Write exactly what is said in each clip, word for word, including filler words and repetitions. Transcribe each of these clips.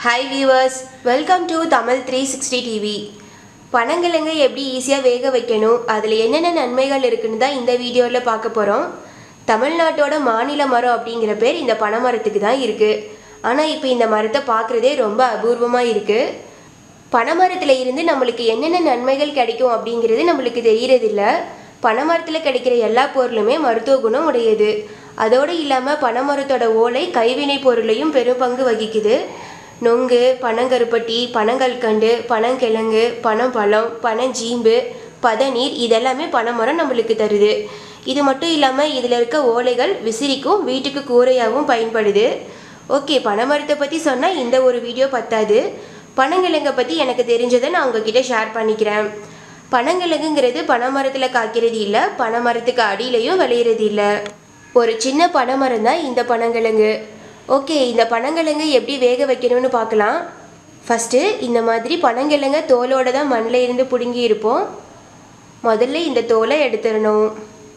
Hi viewers, welcome to Tamil three sixty T V. பனங்கிழங்க எப்படி ஈஸியா வேக வைக்கணும், அதில் என்னென்ன நன்மைகள் இருக்குன்னு தான் இந்த வீடியோவில் பார்க்க போகிறோம். தமிழ்நாட்டோட மாநில மரம் அப்படிங்கிற பேர் இந்த பனைமரத்துக்கு தான் இருக்குது. ஆனால் இப்போ இந்த மரத்தை பார்க்குறதே ரொம்ப அபூர்வமாக இருக்குது. பனைமரத்தில் இருந்து நம்மளுக்கு என்னென்ன நன்மைகள் கிடைக்கும் அப்படிங்கிறது நம்மளுக்கு தெரியறதில்ல. பனைமரத்தில் கிடைக்கிற எல்லா பொருளுமே மருத்துவ குணம் உடையது. அதோடு இல்லாமல் பனைமரத்தோட ஓலை கைவினை பொருளையும் பெரும் பங்கு வகிக்குது. நொங்கு, பனங்கருப்பட்டி, பனங்கல்கண்டு, பனங்கிழங்கு, பனம்பழம், பனஞ்சீம்பு, பதநீர் இதெல்லாமே பனைமரம் நம்மளுக்கு தருது. இது மட்டும் இல்லாமல் இதில் இருக்க ஓலைகள் விசிறிக்கும் வீட்டுக்கு கூரையாகவும் பயன்படுது. ஓகே, பனைமரத்தை பற்றி சொன்னால் இந்த ஒரு வீடியோ பத்தாது. பனங்கிழங்கை பற்றி எனக்கு தெரிஞ்சதை நான் உங்ககிட்ட ஷேர் பண்ணிக்கிறேன். பனங்கிழங்குங்கிறது பனைமரத்தில் காய்க்கிறது இல்லை, பனைமரத்துக்கு அடியிலையும் விளையிறது இல்லை. ஒரு சின்ன பனைமரம் தான் இந்த பனங்கிழங்கு. ஓகே, இந்த பனங்கிழங்கு எப்படி வேக வைக்கணும்னு பார்க்கலாம். ஃபஸ்ட்டு இந்த மாதிரி பனங்கிழங்க தோலோடு தான் மண்ணில் இருந்து பிடுங்கி இருப்போம். முதல்ல இந்த தோலை எடுத்துடணும்.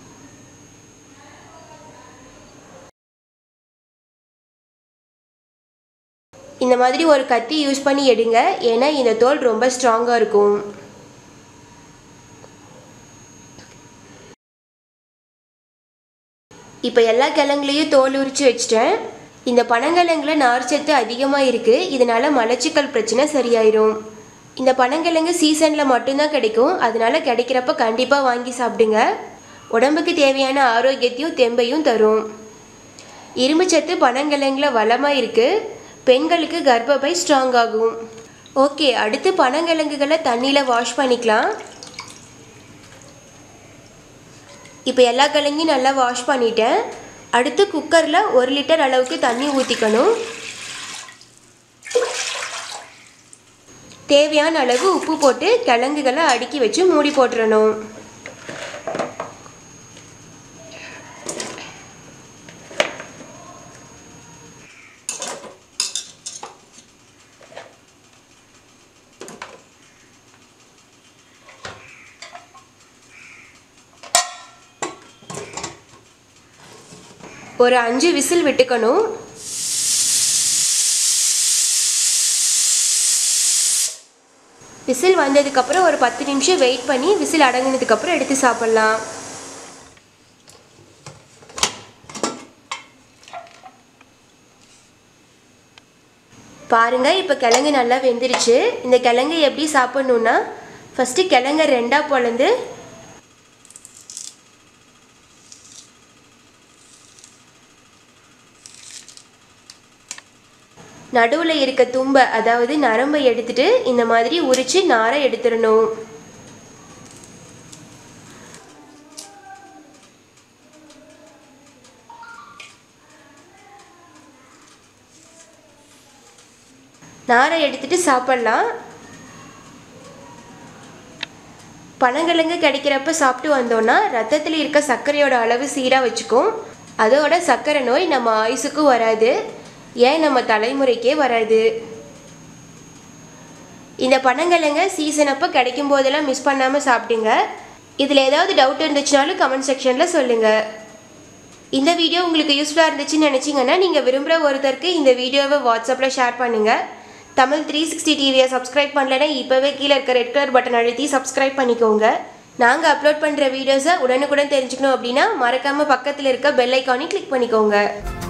இந்த மாதிரி ஒரு கத்தி யூஸ் பண்ணி எடுங்க, ஏன்னா இந்த தோல் ரொம்ப ஸ்ட்ராங்காக இருக்கும். இப்போ எல்லா கிழங்குலையும் தோல் உரித்து வச்சிட்டேன். இந்த பனங்கிழங்குல நார்ச்சத்து அதிகமாக இருக்குது, இதனால் மலச்சிக்கல் பிரச்சனை சரியாயிரும். இந்த பனங்கிழங்கு சீசனில் மட்டும்தான் கிடைக்கும், அதனால் கிடைக்கிறப்ப கண்டிப்பாக வாங்கி சாப்பிடுங்க. உடம்புக்கு தேவையான ஆரோக்கியத்தையும் தெம்பையும் தரும். இரும்பு சத்து பனங்கிழங்குல வளமாக இருக்குது, பெண்களுக்கு கர்ப்பப்பை ஸ்ட்ராங் ஆகும். ஓகே, அடுத்து பனங்கிழங்குகளை தண்ணியில் வாஷ் பண்ணிக்கலாம். இப்போ எல்லா கிழங்கையும் நல்லா வாஷ் பண்ணிட்டேன். அடுத்து குக்கரில் ஒரு லிட்டர் அளவுக்கு தண்ணி ஊற்றிக்கணும். தேவையான அளவு உப்பு போட்டு கிழங்குகளை அடுக்கி வச்சு மூடி போட்டுறணும். ஒரு அஞ்சு விசில் விட்டுக்கணும். விசில் வந்ததுக்கப்புறம் ஒரு பத்து நிமிஷம் வெயிட் பண்ணி விசில் அடங்கினதுக்கப்புறம் எடுத்து சாப்பிட்லாம். பாருங்கள், இப்போ கிழங்கு நல்லா வெந்துருச்சு. இந்த கிழங்கு எப்படி சாப்பிட்ணுன்னா, ஃபஸ்ட்டு கிழங்க ரெண்டாக பொளந்து நடுவில் இருக்க தும்பை, அதாவது நரம்பை எடுத்துட்டு இந்த மாதிரி உரித்து நாரை எடுத்துடணும். நாரை எடுத்துட்டு சாப்பிட்லாம். பனங்கிழங்கு கிடைக்கிறப்ப சாப்பிட்டு வந்தோன்னா ரத்தத்தில் இருக்க சர்க்கரையோட அளவு சீராக வச்சுக்கும். அதோட சர்க்கரை நோய் நம்ம ஆயுசுக்கும் வராது, ஏன் நம்ம தலைமுறைக்கே வராது. இந்த பனங்கிழங்க சீசன் அப்போ கிடைக்கும் போதெல்லாம் மிஸ் பண்ணாமல் சாப்பிடுங்க. இதில் ஏதாவது டவுட் இருந்துச்சுனாலும் கமெண்ட் செக்ஷனில் சொல்லுங்கள். இந்த வீடியோ உங்களுக்கு யூஸ்ஃபுல்லாக இருந்துச்சுன்னு நினச்சிங்கன்னா நீங்கள் விரும்புகிற ஒருத்தருக்கு இந்த வீடியோவை வாட்ஸ்அப்பில் ஷேர் பண்ணுங்கள். தமிழ் த்ரீ சிக்ஸ்டி டிவியை சப்ஸ்கிரைப் பண்ணலைன்னா இப்போவே கீழே இருக்க ரெட் கலர் பட்டன் அழுத்தி சப்ஸ்கிரைப் பண்ணிக்கோங்க. நாங்கள் அப்லோட் பண்ணுற வீடியோஸை உடனுக்குடன் தெரிஞ்சுக்கணும் அப்படின்னா மறக்காமல் பக்கத்தில் இருக்க பெல் ஐக்கானை கிளிக் பண்ணிக்கோங்க.